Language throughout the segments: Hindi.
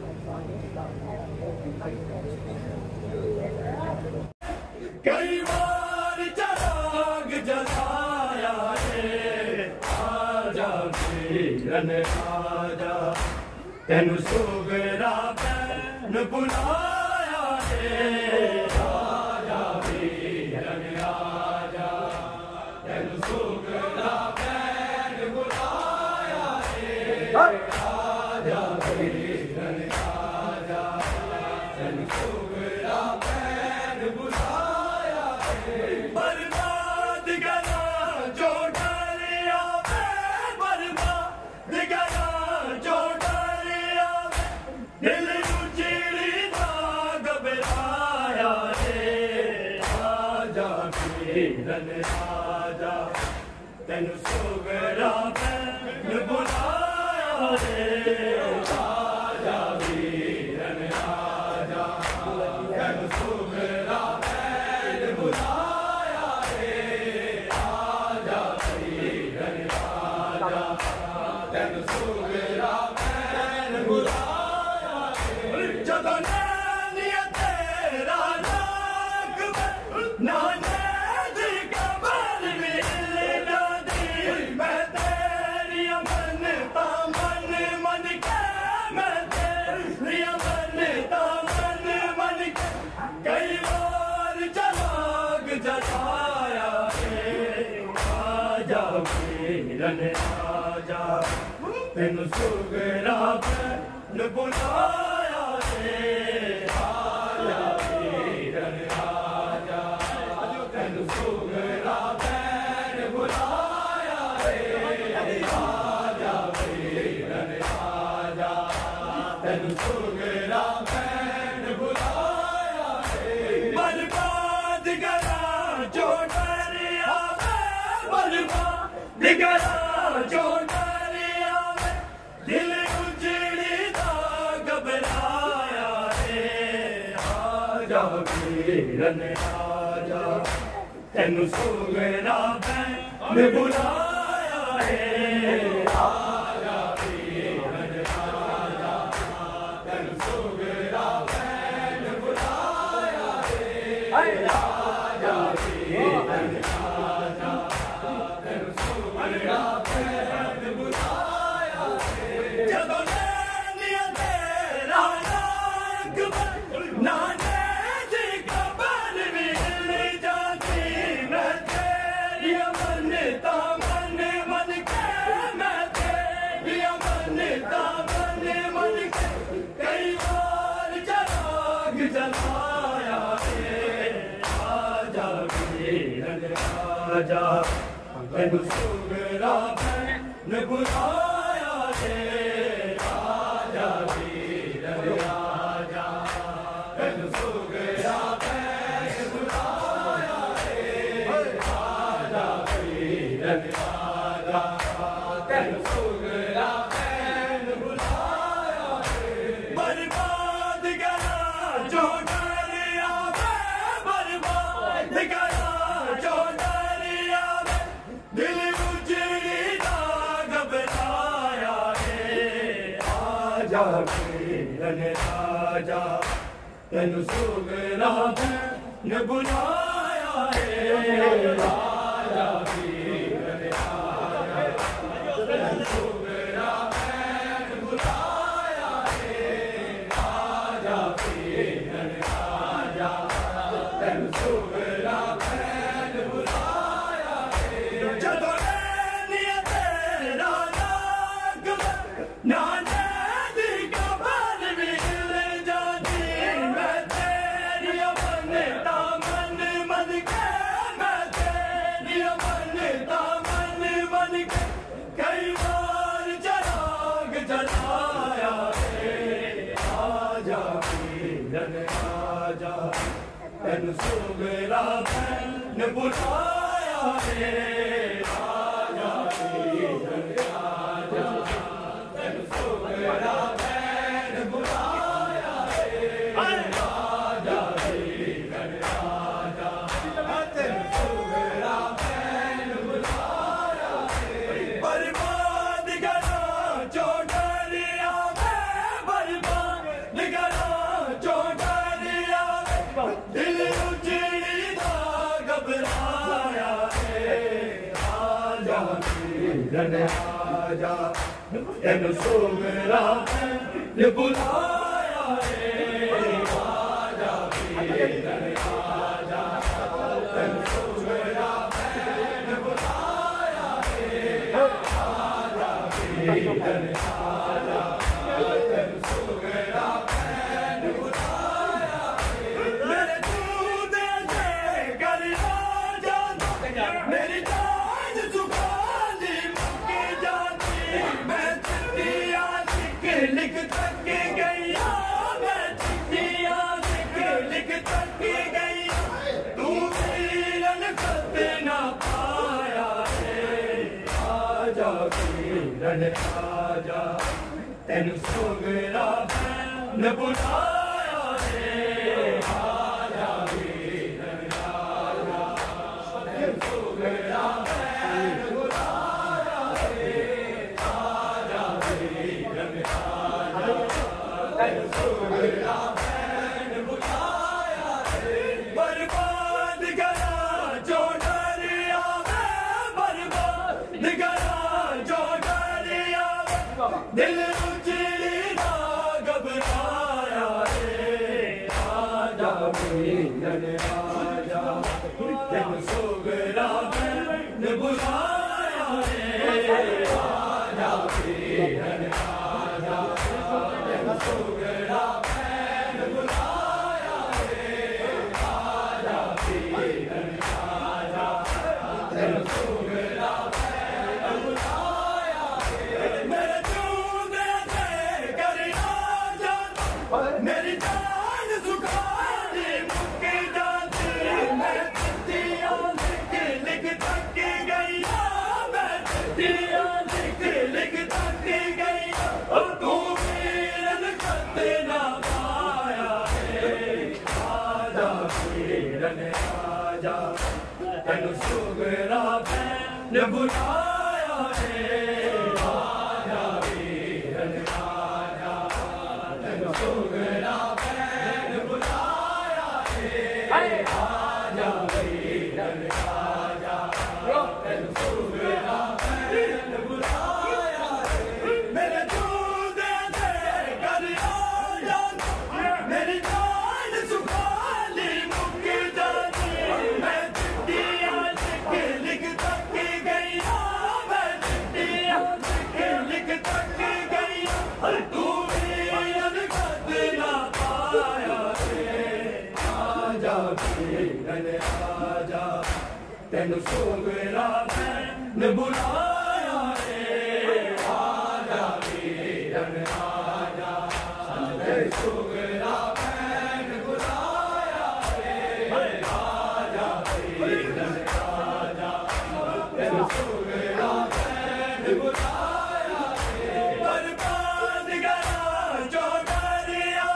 कई बार चराग जलाया है, आजा वीरन आजा, तेनु सुगरा पैन बुलाया है, आजा वीरन आजा, तेनु सुगरा पैन बुलाया है, आजा वीरन आजा, तेनु सुगरा पैन बुलाया है। बर्बाद गला जो डरिया में, बर्बाद गला जो डरिया में, दिल उजड़ी ना घबराया है, आजा वीरन आजा, तेनु सुगरा पैन बुलाया है, आजा वीरन आजा, तेनु सुगरा पैन बुलाया है, आजा वीरन आजा, तेनु सुगरा पैन बुलाया है। जदों नैनिया तेरा नाग नाने दी कबर मिल ना दी, मैं तेरी मनता मन मन के, मैं तेरी मनता मन मन के, कई बार चराग जलाया है, आजा वीरन आजा, तेनु सुगरा पैन बुलाया है, आजा वीरन आजा, तेनु सुगरा पैन बुलाया है, आजा वीरन आजा, तेनु सुगरा पैन बुलाया है। बर्बाद गला जो डरिया में, बर्बाद गला जो डरिया में, दिल उजड़ी ना घबराया है, आजा वीरन आजा, तेनु सुगरा पैन बुलाया है, आजा वीरन आजा, तेनु सुगरा पैन बुलाया है, आजा वीरन आजा, तेनु सुगरा पैन बुलाया है। जदों नैनिया तेरा नाग नाने दी कबर मिल जाती, मैं तेरी मनता मन मन के, मैं तेरी मनता मन मन के, कई बार चराग जलाया है, आजा वीरन आजा, तेनु सुगरा पैन बुलाया है, आजा वीरन आजा, तेनु सुगरा पैन बुलाया है, आजा वीरन आजा, तेनु सुगरा पैन बुलाया है। बर्बाद गला जो डरिया में, बर्बाद गला जो डरिया में, दिल उजड़ी ना घबराया है, आजा वीरन आजा, तेनु सुगरा पैन बुलाया है, आजा वीरन आजा, तेनु सुगरा पैन बुलाया है, आजा वीरन आजा, तेनु सुगरा पैन बुलाया है। जदों नैनिया तेरा नाग नाने दी कबर मिल जाती, मैं तेरी मनता मन मन के, मैं तेरी मनता मन मन के, कई बार चराग जलाया है, आजा वीरन आजा, तेनु सुगरा पैन बुलाया है, आजा वीरन आजा, तेनु सुगरा पैन बुलाया है, आजा वीरन आजा, तेनु सुगरा पैन बुलाया है। बर्बाद गला जो डरिया में, बर्बाद पीरन आजा तेन सोगरा ने बुलाया रे आजा पीरन आजा तेन सोगरा ने बुलाया रे आजा पीरन आजा तेन सोगरा ने बुलाया मेरे दूध दे कर आजा मेरी जान सुखानी मुक्की जाती मैं चिट्ठियां लिख तक गई मैं चिट्ठियां लिख तक गई तू पीरन खत ना पाया रे आजा पीरन आजा तेन सोगरा ने बुलाया रे आजा पीरन आजा तेन सोगरा ने बुलाया रे आजा पीरन आजा तेन सोगरा ने बुलाया रे बर्बाद करा जो डरिया बर्बाद करा जो डरिया दिल उजड़ी ना घबराया रे आजा पीरन आजा तेन सोगरा ने बुलाया रे आजा पीरन आजा तेन सोगरा ने बुलाया रे आजा पीरन आजा तेन सोगरा ने बुलाया मेरे दूध दे कर आजा मेरी जान सुखानी मुक्की जाती मैं चिट्ठियां लिख तक गई मैं चिट्ठियां लिख तक गई तू पीरन खत ना पाया रे आजा पीरन आजा तेन सोगरा ने बुलाया रे आजा पीरन आजा तेन सोगरा ने बुलाया रे आजा पीरन आजा तेन सोगरा ने बुलाया रे मेरे दूध दे कर आजा मेरी जान सुखानी मुक्की जाती मैं चिट्ठियां लिख तक गई मैं चिट्ठियां लिख तक गई तू पीरन खत ना पाया रे आजा पीरन आजा तेन सोगरा ने बुलाया रे आजा पीरन आजा तेन सोगरा ने बुलाया रे आजा पीरन आजा तेन सोगरा ने बुलाया रे बर्बाद करा जो डरिया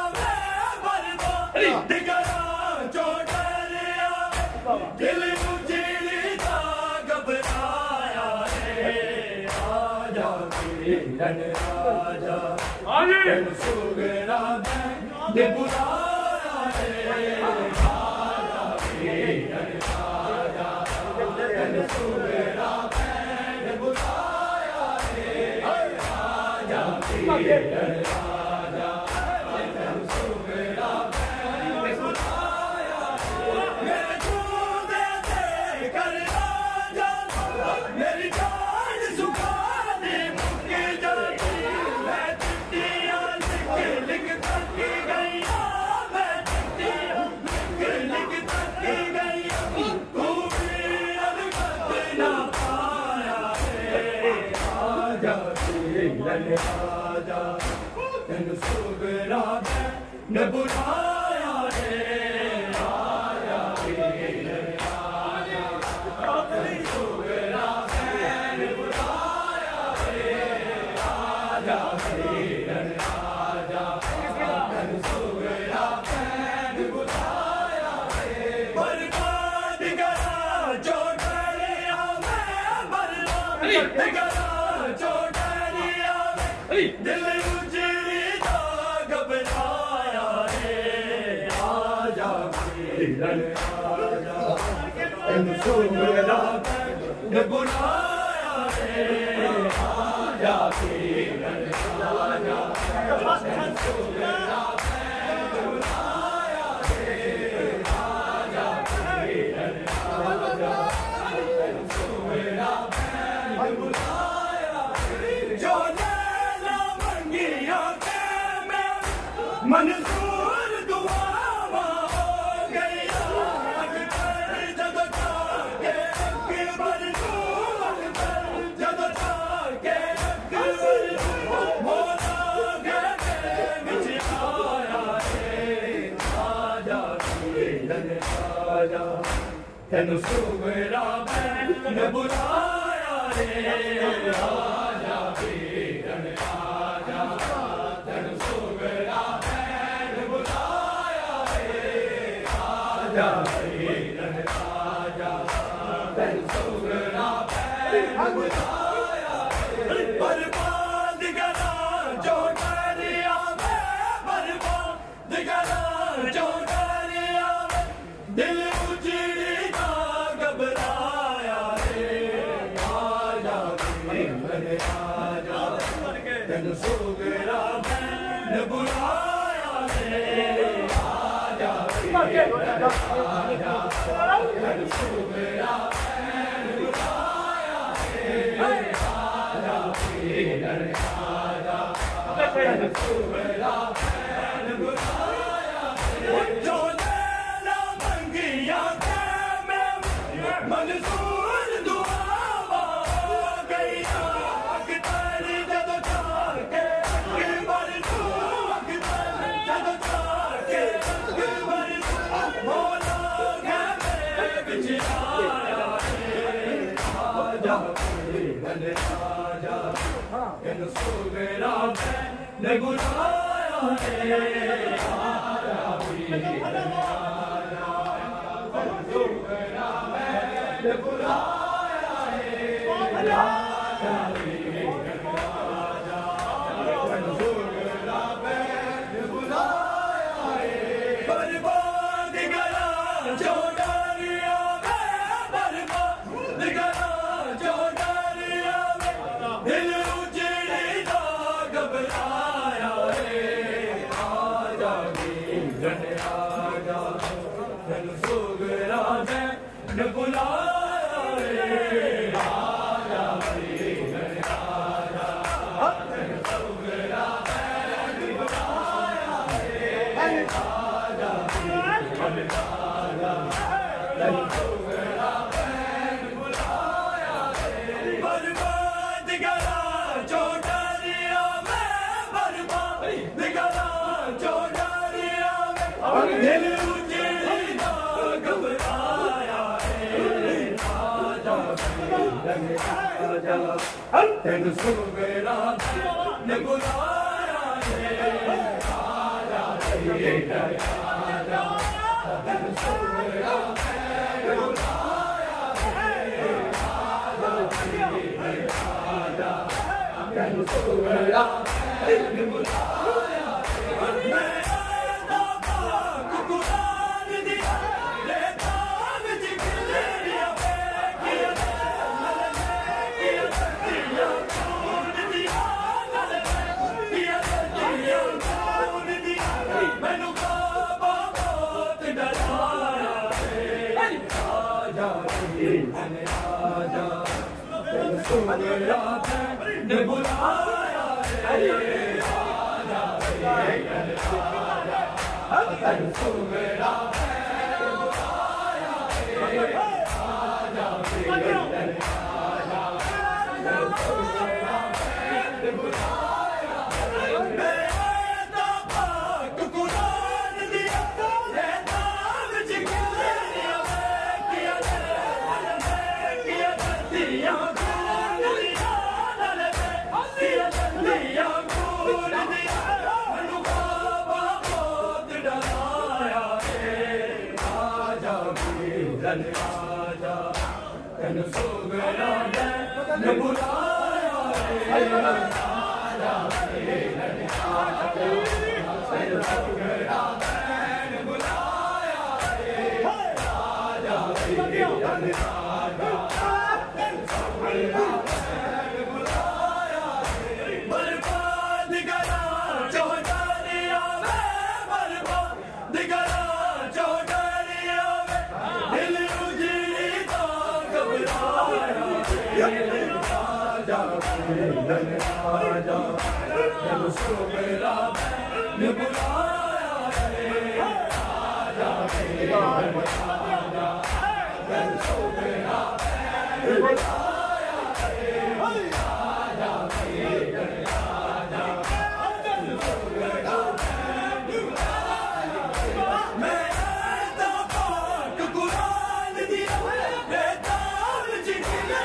बर्बाद करा जो डरिया दिल उजड़ी ना घबराया रे आजा पीरन आजा तेन सोगरा ने बुलाया रे आजा पीरन आजा तेन सोगरा ने बुलाया रे आजा पीरन आजा तेन सोगरा ने बुलाया मेरे दूध दे कर आजा मेरी जान सुखानी मुक्की जाती मैं चिट्ठियां लिख तक गई मैं चिट्ठियां लिख तक गई तू पीरन खत ना पाया रे आजा पीरन आजा तेन सोगरा ने बुलाया रे आजा पीरन आजा तेन सोगरा ने बुलाया रे आजा पीरन आजा तेन सोगरा ने बुलाया रे बर्बाद करा जो डरिया बर्बाद करा जो डरिया दिल उजड़ी ना घबराया रे आजा पीरन आजा तेन सोगरा ने बुलाया रे मंजूर दुआवा हो गई जब के अकबर जब के मोला गए बिच आया रे आजा आजा तेन सुगरा मैं बुलाया रे आजा पीरन आजा तेन सुगरा आजा पीरन आजा तेन सुगरा बुलाया बर्बाद करा जो दरिया में बर्बाद करा जो दरिया में दिल उजड़ा घबराया रे आजा पीरन आजा तेन सुगरा मैं बुलाया रे आजा पीरन आजा तेन सुगरा जो नैना मंगिया मंजूर दुआवा हो गई अकबर जब जाके अकबर जब जाके अकबर मोला गए बिच आया आजा पीरन आजा तेन सुगरा ने बुलाया रे आजा पीरन आजा तेन सुगरा ने बुलाया रे आजा पीरन आजा तेन सुगरा ने बुलाया रे बर्बाद करा जो दरिया में बर्बाद करा जो दरिया में दिल उजड़ा घबराया रे आजा पीरन आजा तेन सुगरा ने बुलाया रे आजा पीरन आजा तेन सुगरा ने बुलाया रे आजा पीरन आजा तेन सुगरा ने बुलाया रे बर्बाद करा जो दरिया में बर्बाद करा जो दरिया में दिल उजड़ा घबराया रे आजा पीरन आजा तेन सुगरा ने बुलाया रे आजा पीरन आजा तेन सुगरा ने बुलाया रे आजा पीरन आजा तेन सुगरा ने बुलाया मैं बाबा को कुरान दिया लेता विच गिरिया पे किया खून दिया किया खून दिया मैनू बाबा बहुत डराया रे आजा पीरन आजा तेन सुगरा ने बुलाया रे आजा पीरन आजा तेन सुगरा ने बुलाया रे आजा पीरन आजा तेन सुगरा ने बुलाया मैं बाबा को कुरान दिया लेता विच गिरिया में किया दिया खून दिया किया दिया खून दिया मैनू बाबा बहुत डराया रे आजा पीरन आजा तेन सुगरा ने बुलाया रे आजा पीरन आजा तेन सुगरा ने बुलाया रे आजा पीरन आजा तेन सुगरा ने बुलाया राजा जब सोवेरा ने बुलाया राजा राजा जब सोवेरा ने बुलाया राजा राजा जब सोवेरा ने बुलाया मैं तो पाक कुरान दिया बेताल जिंदगी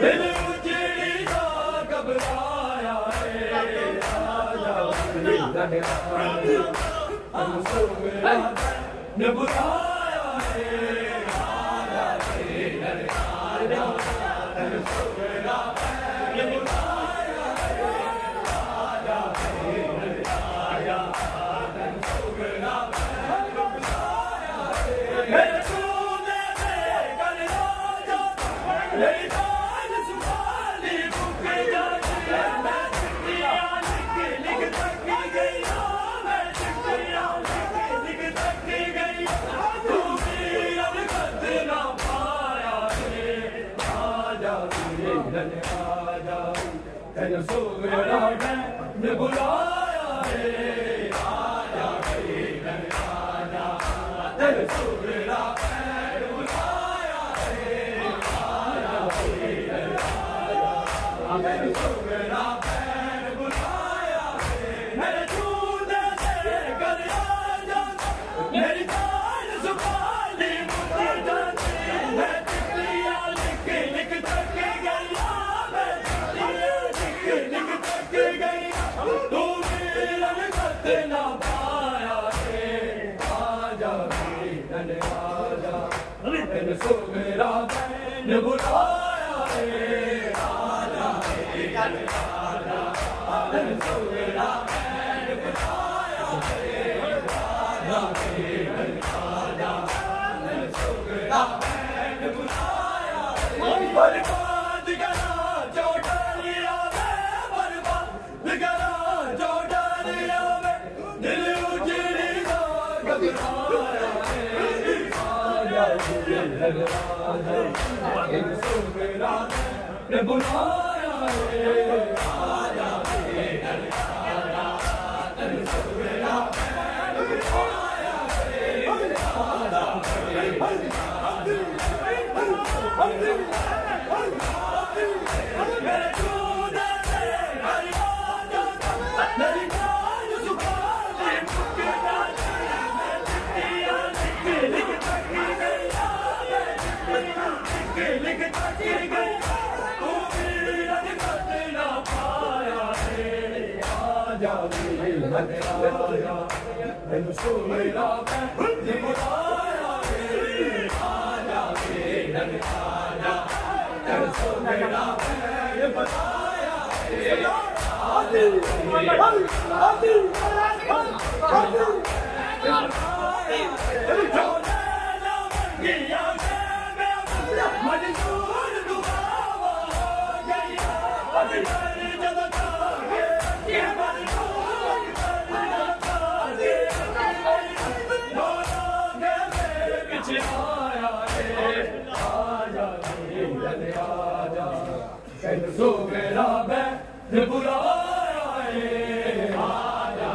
दिल उजड़ी दा घबराया आजा तेरे सोवेरा ने बुलाया आजा तेरे सोवेरा ने बुलाया आजा तेरे सोवेरा मेरे सोने में कल राजा मेरी जान सुखाली भूख जाती है मैं चिट्ठियां लिख तक गई मैं चिट्ठियां लिख तक गई तू मेरा खत ना पाया आजा तेरे सोवेरा ने बुलाया आजा तेरे सोवेरा ने बुलाया तेरे सोवेरा ने बुलाया मेरे चूने से कर आजा मेरी जान सुखाली मुझे जाती मैं चिट्ठियां लिख तक गई मैं चिट्ठियां लिख तक गई तू मेरा खत ना पाया आजा तेरे सोवेरा ने बुलाया आजा तेरे सोवेरा ने बुलाया आजा तेरे सोवेरा ने बुलाया बर्बाद करा चौटालिया में बर्बाद करा चौटालिया में दिल उजड़ी दा घबराया तेरे सोवेरा ने बुलाया आजा तेरे सोवेरा ने बुलाया मेरे चूने से हर आजा मेरी जान सुखाली भूख जाती मैं चिट्ठियां लिख तक गई लिख तक गई तू मेरा खत ना पाया आजा तेरे सोवेरा ने बुलाया आजा तेरे सोवेरा ने बुलाया मंजूर दुआवा हो गई जब तेरे सोवेरा ने बुलाया आजा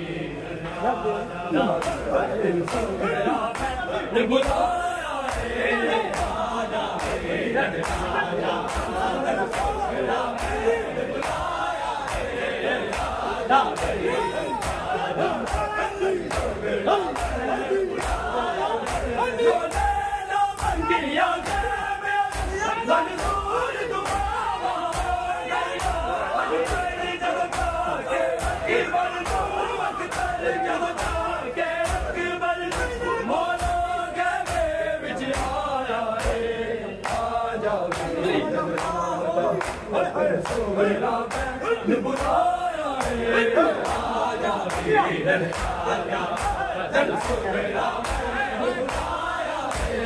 तेरे सोवेरा ने बुलाया आजा तेरे सोवेरा ने बुलाया सोवेरा ने बुलाया आजा तेरे सोवेरा ने बुलाया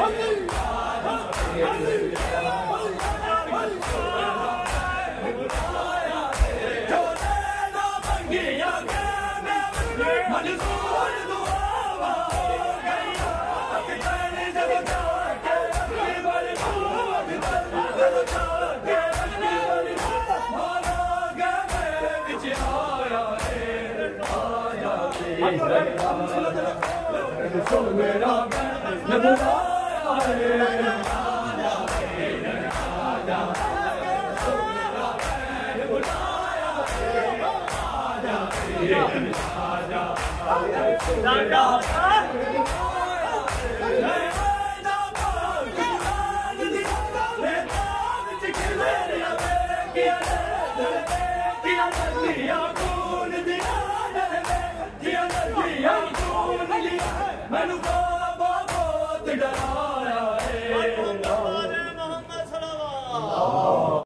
जो नैना मंगिया के मंजूर दुआवा हो गई तेरे जब जाके बड़ी जब जाके तेरे सोवेरा ने बुलाया आजा सोवेरा ने बुलाया आजा अल्लाह